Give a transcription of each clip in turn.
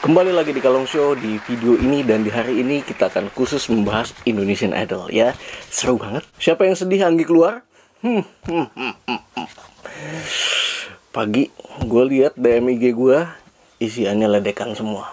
Kembali lagi di Kalong Show. Di video ini dan di hari ini kita akan khusus membahas Indonesian Idol ya. Seru banget. Siapa yang sedih Anggi keluar? Pagi gue lihat DM IG gue isiannya ledekan semua.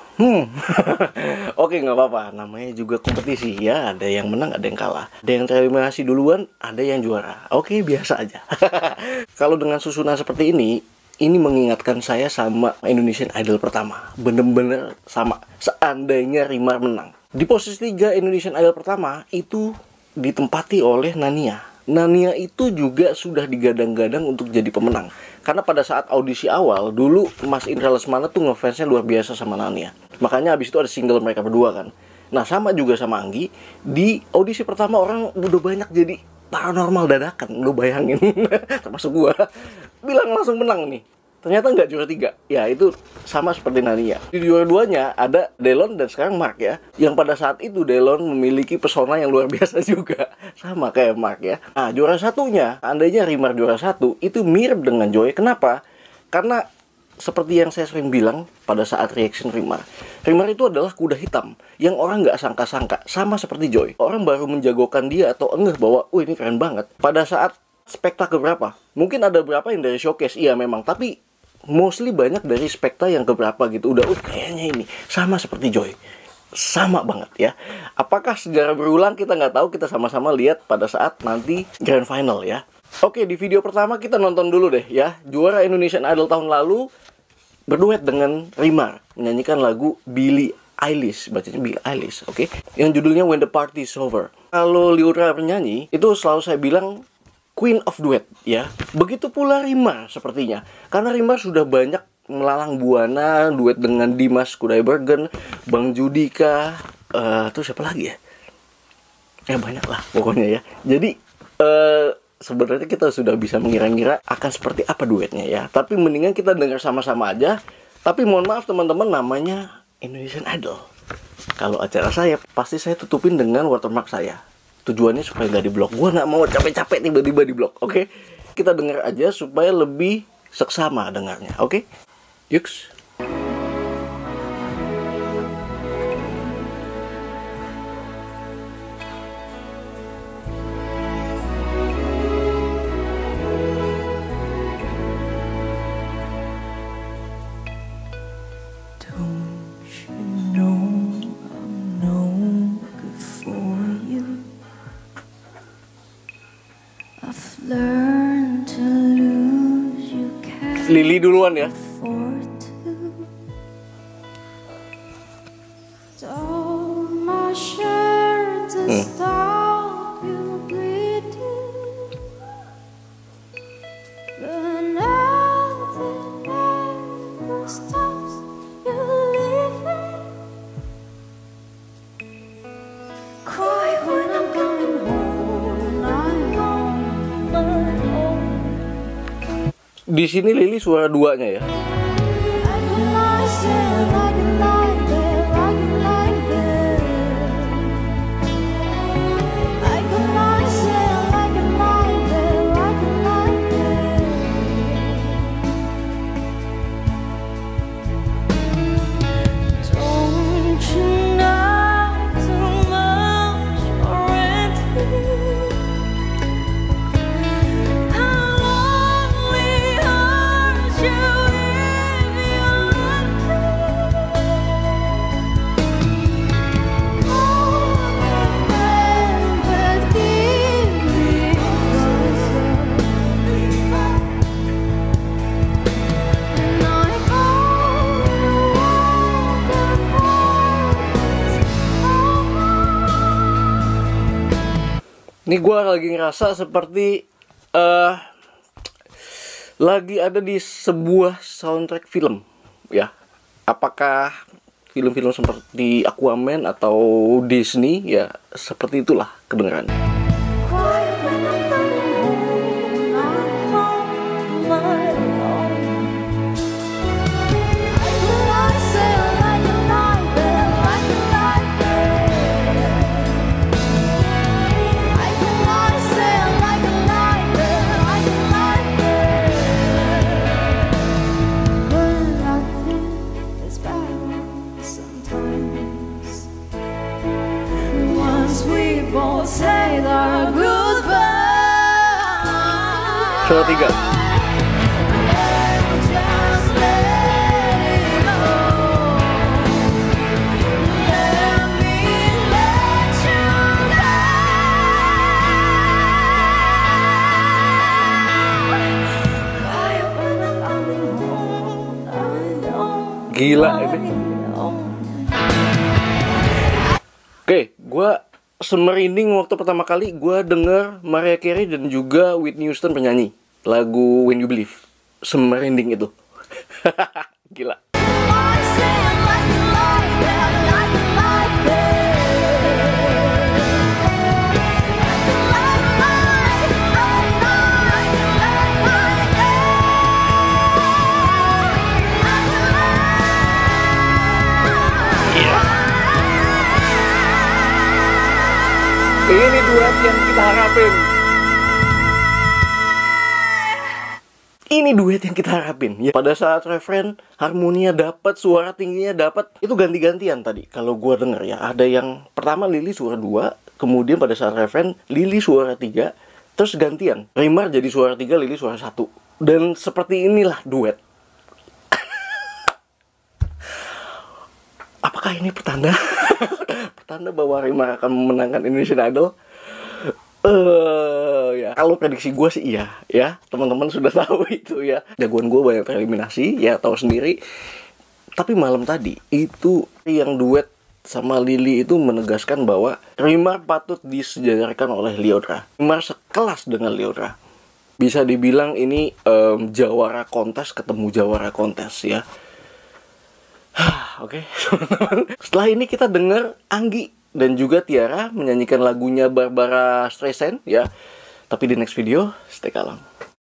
Oke, nggak apa-apa. Namanya juga kompetisi ya. Ada yang menang, ada yang kalah. Ada yang tereliminasi duluan, ada yang juara. Oke, biasa aja. Kalau dengan susunan seperti ini mengingatkan saya sama Indonesian Idol pertama. Bener-bener sama. Seandainya Rimar menang. Di posisi 3 Indonesian Idol pertama itu ditempati oleh Nania. Nania itu juga sudah digadang-gadang untuk jadi pemenang. Karena pada saat audisi awal, dulu Mas Indra Lesmana tuh ngefansnya luar biasa sama Nania. Makanya abis itu ada single mereka berdua kan. Nah sama juga sama Anggi. Di audisi pertama orang udah banyak jadi paranormal dadakan. Lu bayangin. Termasuk gua. Bilang langsung menang nih. Ternyata nggak juara 3. Ya itu sama seperti Nania. Di juara 2-nya ada Delon dan sekarang Mark ya. Yang pada saat itu Delon memiliki pesona yang luar biasa juga. Sama kayak Mark ya. Nah juara 1-nya, andainya Rimar juara 1, itu mirip dengan Joy. Kenapa? Karena seperti yang saya sering bilang pada saat reaction Rimar. Rimar itu adalah kuda hitam yang orang nggak sangka-sangka. Sama seperti Joy. Orang baru menjagokan dia atau engeh bahwa ini keren banget. Pada saat spektakel berapa? Mungkin ada berapa yang dari showcase. Iya memang. Tapi mostly banyak dari spekta yang keberapa gitu. Udah kayaknya ini sama seperti Joy. Sama banget ya. Apakah sejarah berulang kita nggak tahu. Kita sama-sama lihat pada saat nanti grand final ya. Oke, di video pertama kita nonton dulu deh ya. Juara Indonesian Idol tahun lalu berduet dengan Rimar menyanyikan lagu Billie Eilish. Bacanya Billie Eilish, oke? Yang judulnya When the Party is Over. Kalau Liura penyanyi itu selalu saya bilang Queen of Duet ya. Begitu pula Rimar sepertinya. Karena Rimar sudah banyak melalang buana duet dengan Dimas Kudaibergen, Bang Judika, terus siapa lagi ya? Banyak lah pokoknya ya. Jadi sebenarnya kita sudah bisa mengira-ngira akan seperti apa duetnya ya. Tapi mendingan kita dengar sama-sama aja. Tapi mohon maaf teman-teman, namanya Indonesian Idol. Kalau acara saya pasti saya tutupin dengan watermark saya. Tujuannya supaya nggak diblok. Gue nggak mau capek-capek tiba-tiba diblok. Oke? Kita dengar aja supaya lebih seksama dengarnya. Oke? Yuks. Lili duluan ya. Di sini Lili suara duanya ya. Ini gue lagi ngerasa seperti lagi ada di sebuah soundtrack film ya. Apakah film-film seperti Aquaman atau Disney ya, seperti itulah kedengarannya. people say their goodbye. Suara 3. Just let it go. Let me let you die. Cry when I'm coming home. I don't Gila ini. know. Oke, gue semerinding waktu pertama kali gue denger Mariah Carey dan juga Whitney Houston penyanyi lagu When You Believe. Semerinding itu. Gila. I say it like you like that, like you like that. Ini duet yang kita harapin. Ini duet yang kita harapin. Ya, pada saat referen harmoninya dapat, suara tingginya dapat, itu ganti-gantian tadi. Kalau gua denger ya, ada yang pertama Lily suara 2, kemudian pada saat referen Lily suara 3, terus gantian. Rimar jadi suara 3, Lily suara 1. Dan seperti inilah duet. Apakah ini pertanda? Pertanda bahwa Rimar akan memenangkan Indonesian Idol? Ya, kalau prediksi gue sih iya, ya. Teman-teman sudah tahu itu ya. Jagoan gue banyak tereliminasi, ya tahu sendiri. Tapi malam tadi itu yang duet sama Lily itu menegaskan bahwa Rimar patut disejajarkan oleh Lyodra. Rimar sekelas dengan Lyodra. Bisa dibilang ini jawara kontes ketemu jawara kontes ya. Oke, teman-teman. Setelah ini kita dengar Anggi dan juga Tiara menyanyikan lagunya Barbara Streisand ya. Tapi di next video, stay kalem.